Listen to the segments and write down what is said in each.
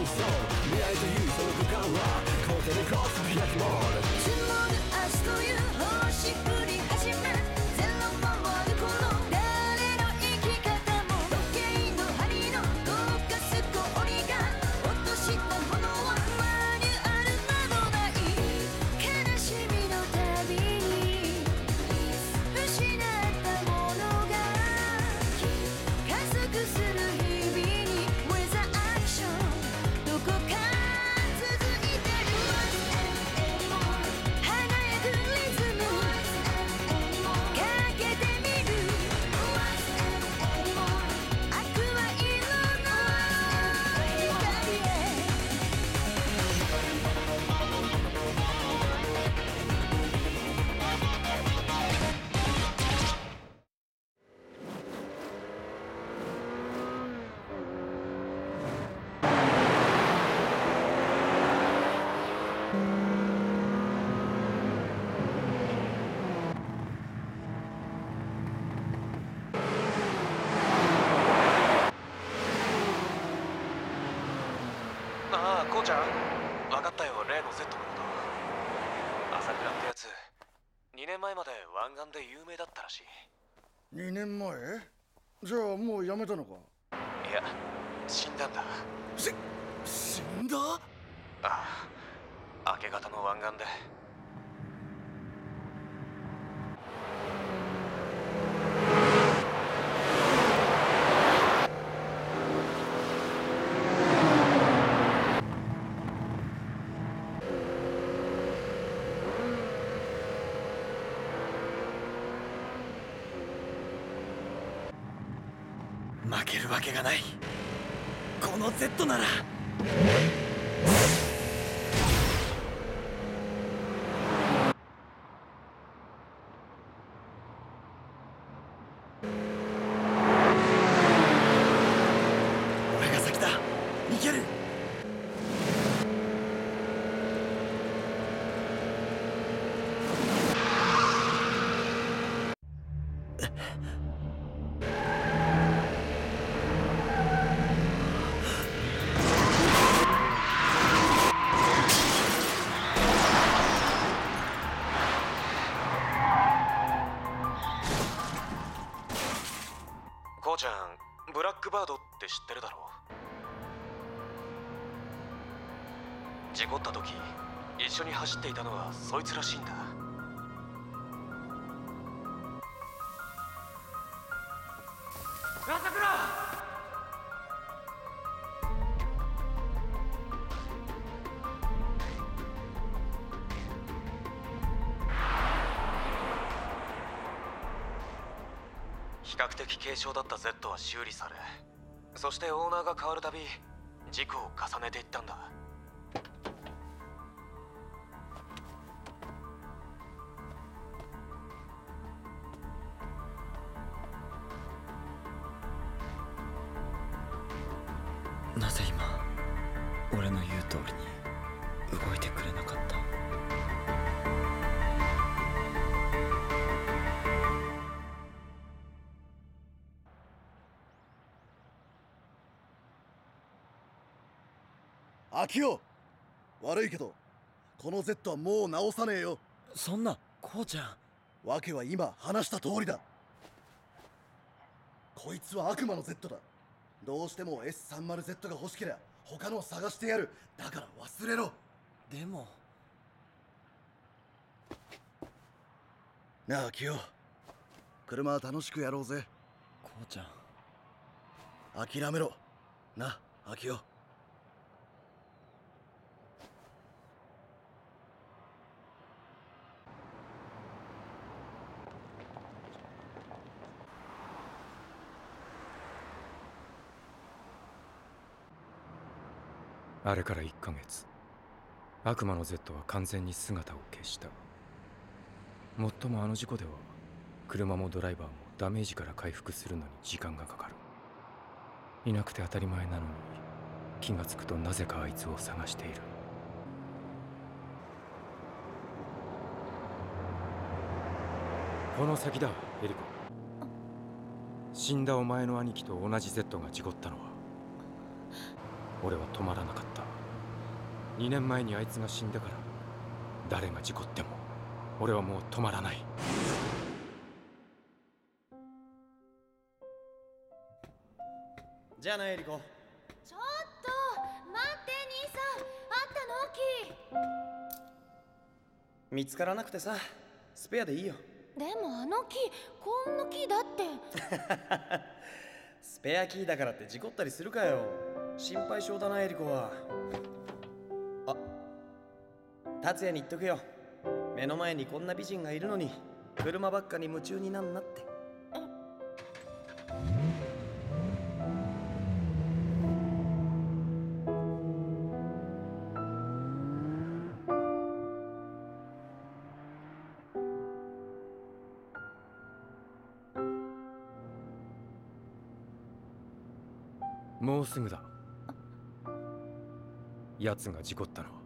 にそう未来というその空間は肯定でこそ開きも積もる明日という星降り始めゼロ回るこの誰の生き方も時計の針の動かす氷が落としたものはマニュアルなどない悲しみのたびに失ったものが加速する日々に Where's the action どこか続いてる 華やぐリズムかけてみるアクア色の光へああ、こうちゃん分かったよ、例の Z のこと朝倉ってやつ2年前まで湾岸で有名だったらしい。 2年前？じゃあもうやめたのか？ いや、死んだんだ。 死んだ？ ああ、明け方の湾岸で。 負けるわけがない。この Z なら俺が先だ。いける。 こうちゃん、ブラックバードって知ってるだろう。事故った時一緒に走っていたのはそいつらしいんだ。朝倉！比較的軽傷だった Z は修理され、そしてオーナーが変わるたび事故を重ねていったんだ。 なぜ今俺の言う通りに動いてくれなかった？ アキオ、悪いけどこの Z はもう直さねえよ。 そんな、こうちゃん。 わけは今話した通りだ。こいつは悪魔の Z だ。どうしても S30Z が欲しけりゃ他のを探してやる。だから忘れろ。 でもなあキヨ、車は楽しくやろうぜ。 こうちゃん。 諦めろな、アキヨ。 あれから1ヶ月、悪魔の Z は完全に姿を消した。もっともあの事故では車もドライバーもダメージから回復するのに時間がかかる。いなくて当たり前なのに気がつくとなぜかあいつを探している。この先だ、エリコ。死んだお前の兄貴と同じ Z が事故ったのは。 俺は止まらなかった。2年前にあいつが死んでから誰が事故っても俺はもう止まらない。 じゃあなエリコ。 ちょっと待って兄さん、あったの木。 見つからなくてさ、スペアでいいよ。 でもあの木、こんな木だって。 スペアキーだからって事故ったりするかよ。心配性だなエリコは。あ、達也に言っとくよ。目の前にこんな美人がいるのに車ばっかに夢中になんなって。 もうすぐだ。奴が事故ったのは。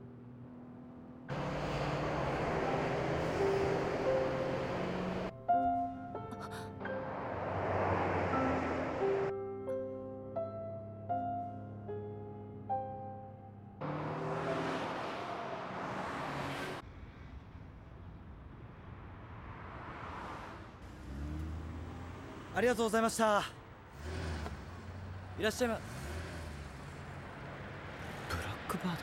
ありがとうございました。いらっしゃいま。 ブラックバー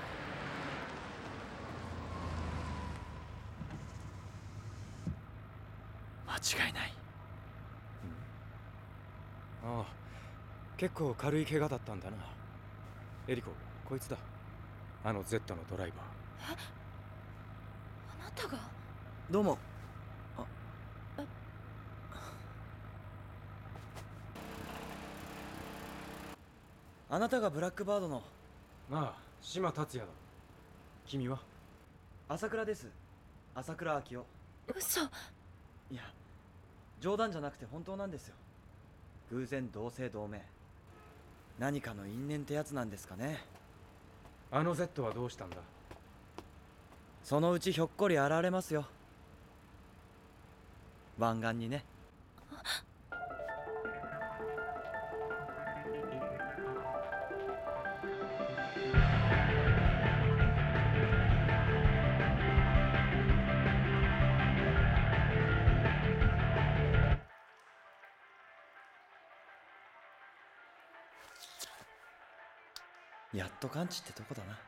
ド。間違いない。 ああ、結構軽い怪我だったんだな。エリコ、こいつだ。あの Z のドライバー。 あなたが？ どうも。あなたがブラックバードの。 ああ、島達也だ。君は？ 朝倉です。朝倉昭夫。 嘘。 いや、冗談じゃなくて本当なんですよ。偶然同姓同名。何かの因縁ってやつなんですかね。 あの Z はどうしたんだ？ そのうちひょっこり現れますよ。湾岸にね。やっと完治ってとこだな。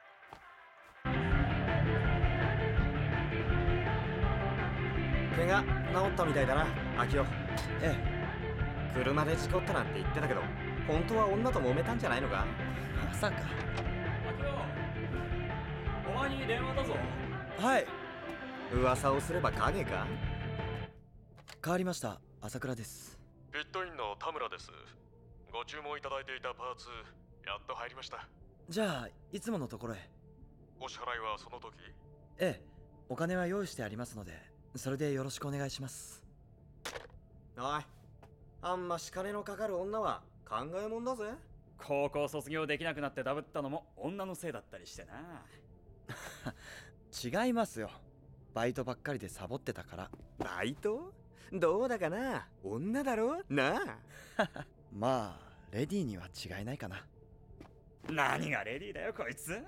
怪我治ったみたいだな、秋夫。 え車で事故ったなんて言ってたけど、本当は女と揉めたんじゃないのか？ え、まさか。 秋夫、お前に電話だぞ。 はい、 噂をすれば影か？ 変わりました。朝倉です。 ピットインの田村です。ご注文いただいていたパーツ、やっと入りました。 じゃあいつものところへ。 お支払いはその時？ ええ、お金は用意してありますので、それでよろしくお願いします。 おい、あんまし金のかかる女は考えもんだぜ。 高校卒業できなくなってダブったのも女のせいだったりしてな。 違いますよ。バイトばっかりでサボってたから。 バイト？どうだかな、女だろなあ。 まあレディーには違いないかな。 何がレディーだよこいつ。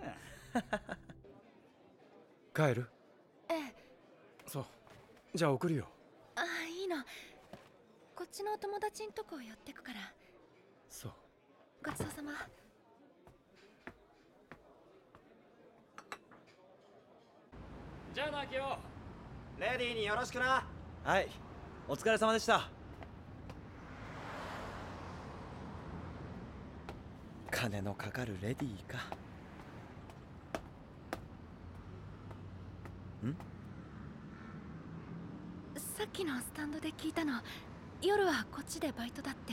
帰る？ ええ。 そう。じゃあ送るよ。 あ、いいの。こっちのお友達んとこ寄ってくから。 そう。 ごちそうさま。 じゃあな秋夫。 レディーによろしくな。 はい、お疲れ様でした。金のかかるレディーか。ん？ さっきのスタンドで聞いたの。夜はこっちでバイトだって。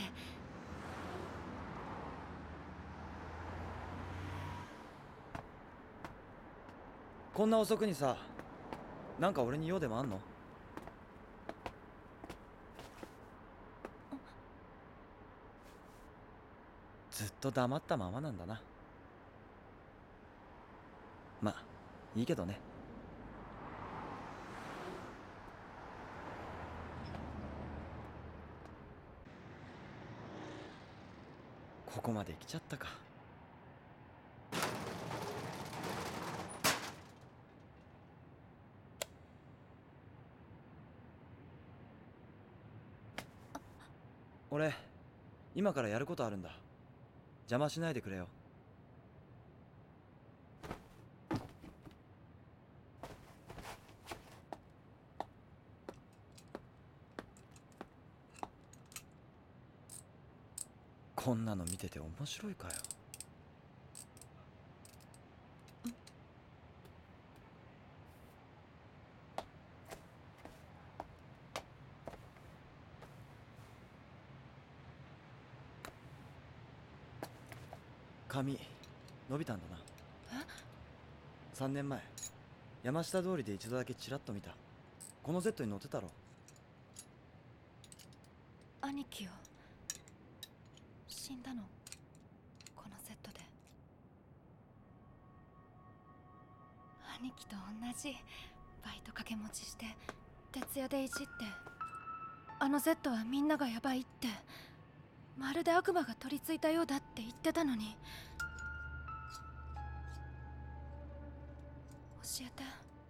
こんな遅くにさ、なんか俺に用でもあんの？ずっと黙ったままなんだな。まあいいけどね。ここまで来ちゃったか。 俺今からやることあるんだ。邪魔しないでくれよ。こんなの見てて面白いかよ。髪伸びたんだな。3年前山下通りで一度だけチラッと見た。この Z に乗ってたろ。 兄貴よ、死んだのこの Z で。兄貴と同じバイト掛け持ちして徹夜でいじって、あの Z はみんながヤバいって、まるで悪魔が取り付いたようだって言ってたのに。教えて。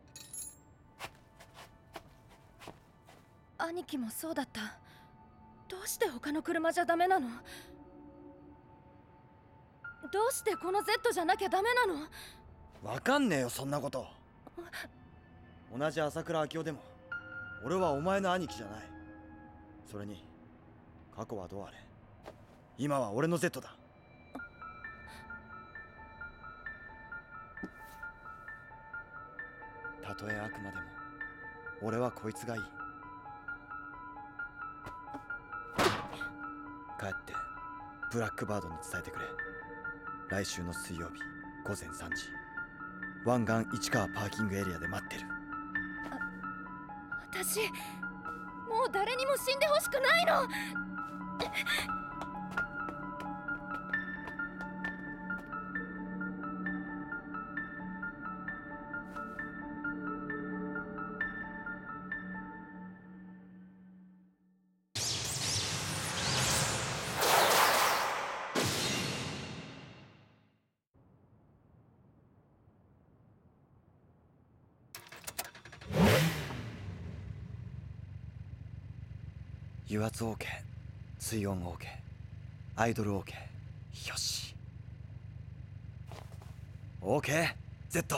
兄貴もそうだった。どうして他の車じゃダメなの？どうしてこの Z じゃなきゃダメなの？ わかんねえよそんなこと。同じ朝倉明夫でも俺はお前の兄貴じゃない。それに過去はどうあれ今は俺の Z だ。たとえ悪魔でも俺はこいつがいい。帰ってブラックバードに伝えてくれ。来週の水曜日午前3時湾岸市川パーキングエリアで待ってる。 私もう誰にも死んでほしくないの。 油圧 OK、 水温 OK、 アイドル OK。 よし OK Z。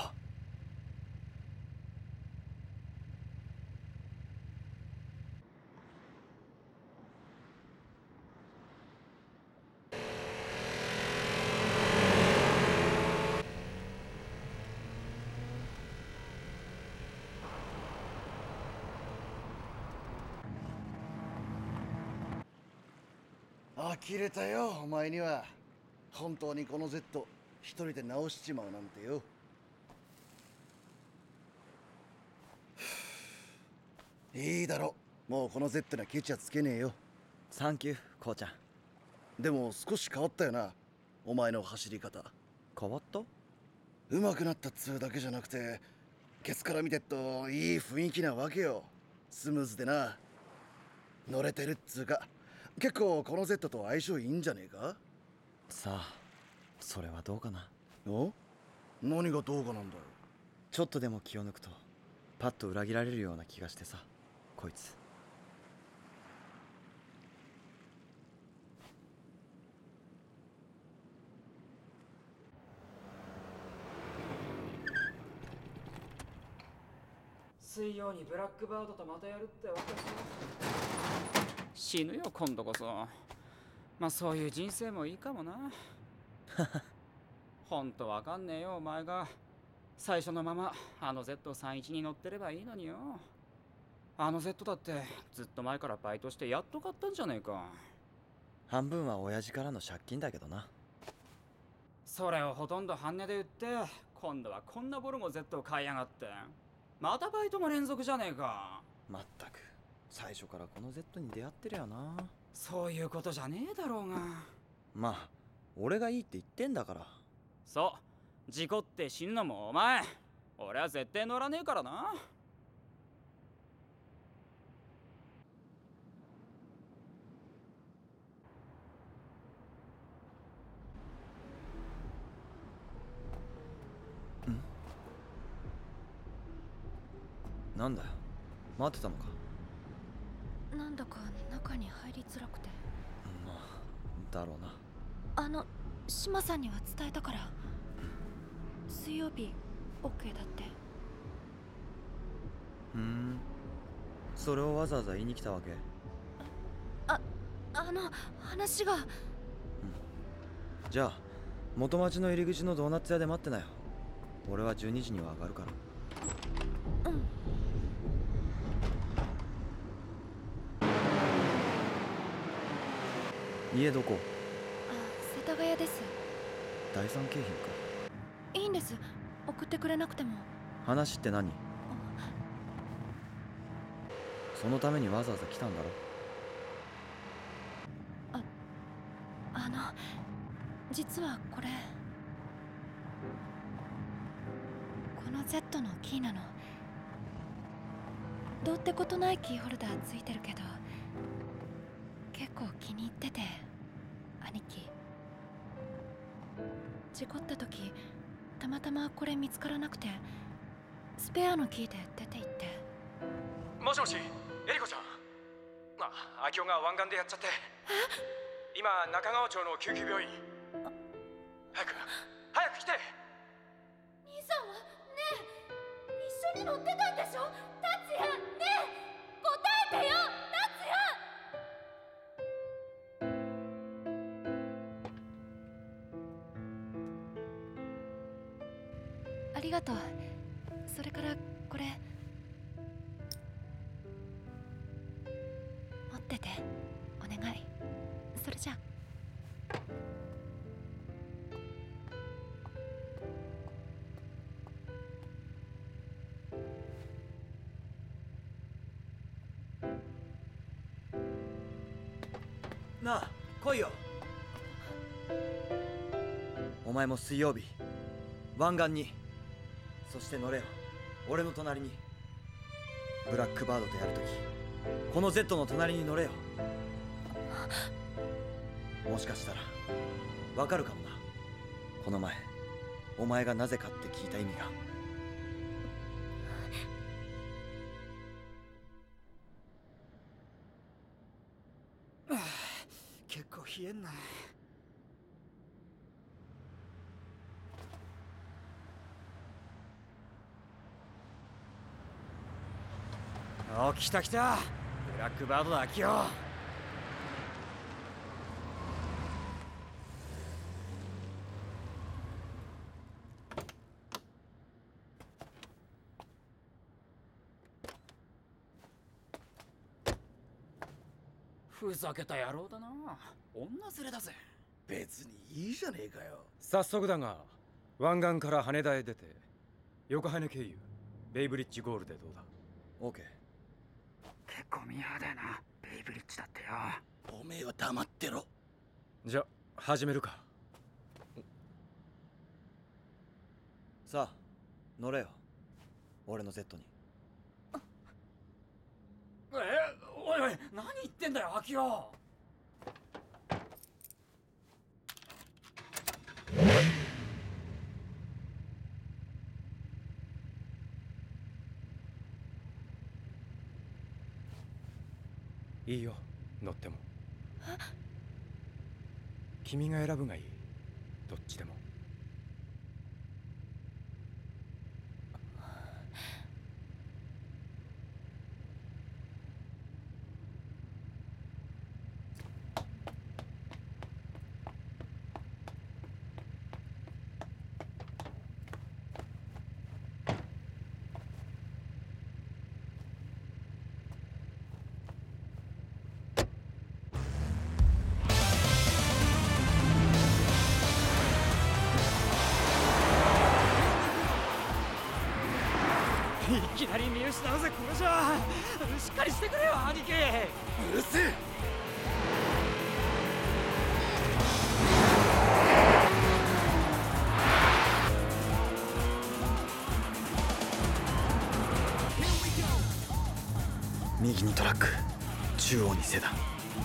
呆れたよお前には。本当にこの Z 一人で直しちまうなんてよ。いいだろ、もうこの Z にはケチはつけねえよ。 サンキューこうちゃん。 でも少し変わったよな、お前の走り方。 変わった？ 上手くなったっつうだけじゃなくて、ケツから見てっといい雰囲気なわけよ。スムーズでな、乗れてるっつうか、結構この Z と相性いいんじゃねえか。 さあそれはどうかな。 お？何がどうかなんだよ。 ちょっとでも気を抜くとパッと裏切られるような気がしてさ、こいつ。 水曜にブラックバードとまたやるってわけか。死ぬよ今度こそ。まあそういう人生もいいかもな。ほんとわかんねえよお前が。最初のままあの Z31 に乗ってればいいのによ。あの Z だってずっと前からバイトしてやっと買ったんじゃねえか。 半分は親父からの借金だけどな。 それをほとんど半値で売って、今度はこんなボルモ Z を買いやがって、またバイトも連続じゃねえか。 まったく最初からこの Z に出会ってりゃな。 そういうことじゃねえだろうが。 まあ俺がいいって言ってんだから。 そう、事故って死ぬのもお前。俺は絶対乗らねえからな。 なんだよ、待ってたのか。 なんだか中に入りづらくて。 だろうな。 島さんには伝えたから。水曜日 OK だって。 それをわざわざ言いに来たわけ？ 話が。 じゃあ元町の入り口のドーナツ屋で待ってなよ。俺は12時には上がるから。家どこ？ 世田谷です。 第三京浜か。 いいんです、送ってくれなくても。 話って何？そのためにわざわざ来たんだろ。 実はこれ、この Z のキーなの。どうってことないキーホルダーついてるけど、結構気に入ってて。兄貴、事故った時たまたまこれ見つからなくて、スペアのキーで出て行って。 もしもし、エリコちゃん。秋夫が湾岸でやっちゃって。今中川町の救急病院。早く来て。 兄さんはねえ、一緒に乗ってたんでしょ達也。ねえ、答えてよ達也。ありがとう。それからこれ持っててお願い。それじゃ。 なあ、来いよ。お前も水曜日湾岸に、そして乗れよ、俺の隣に。ブラックバードとやるとき、この Z の隣に乗れよ。もしかしたらわかるかもな。この前お前がなぜかって聞いた意味が。 結構冷えんな。来た。ブラックバードだ、秋夫。ふざけた野郎だな。女連れだぜ。 別にいいじゃねえかよ。 早速だが、湾岸から羽田へ出て横羽経由ベイブリッジゴールでどうだ？ OK。 結構ミーハーだよな、ベイブリッジだってよ。 おめえは黙ってろ。 じゃ始めるか。 さあ乗れよ、俺の Z に。 おい、何言ってんだよ、秋夫。 いいよ、乗っても。君が選ぶがいい。どっちでも。 いきなり見失うぜ、これじゃ。しっかりしてくれよ、兄貴。 うるせえ。 右にトラック、中央にセダン。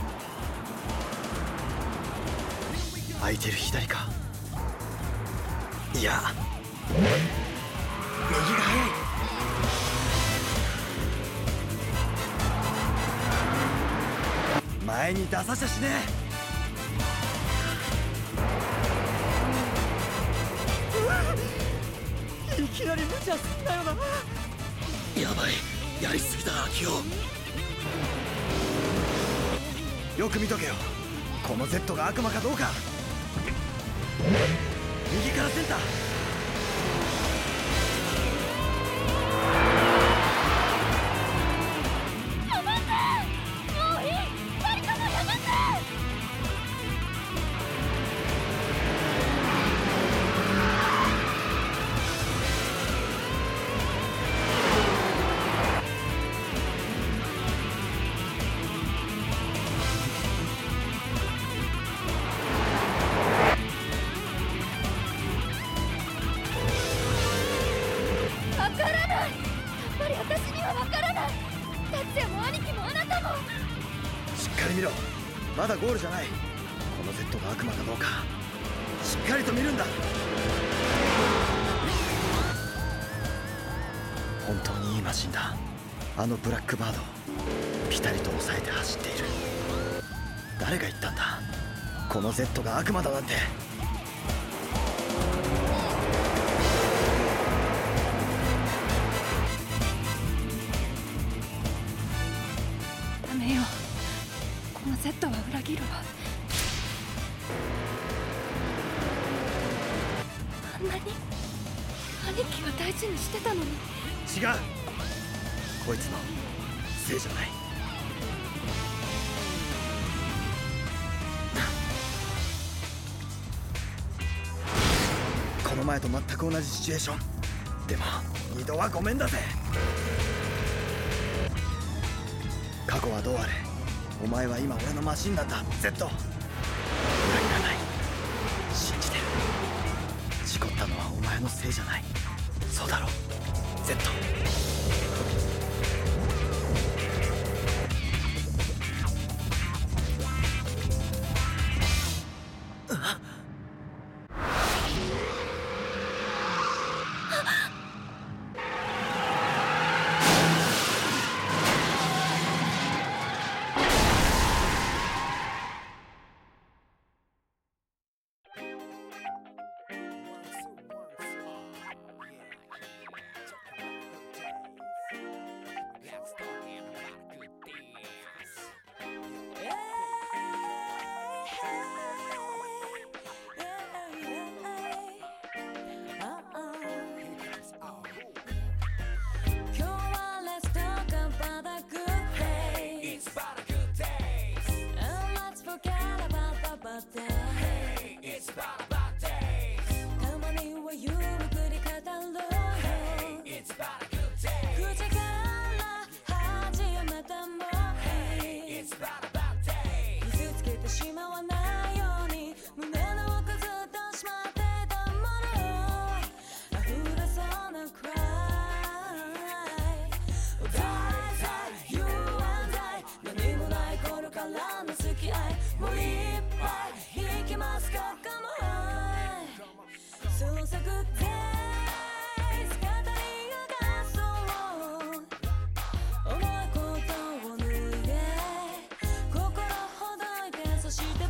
空いてる左か。いや、右が速い。前に出させゃしねえ。 きなり無茶すんなよな。 やばい、やりすぎだ秋夫。よく見とけよ、この Z が悪魔かどうか。右からセンター。 やめて、もういい、誰かもやめて。わからない。やっぱり私にはわからない。達也も兄貴もあなたも。 しっかり見ろ、まだゴールじゃない。この Z が悪魔かどうかしっかりと見るんだ。本当にいいマシンだ。あのブラックバードをピタリと抑えて走っている。誰が言ったんだ、この Z が悪魔だなんて。 ダメよ、この Z は裏切るわ。あんなに兄貴が大事にしてたのに。 違う、こいつのせいじゃない。この前と全く同じシチュエーション。でも二度はごめんだぜ。過去はどうあれ、お前は今俺のマシンなんだ Z。 裏切らない、信じてる。事故ったのはお前のせいじゃない。そうだろ Z。 そして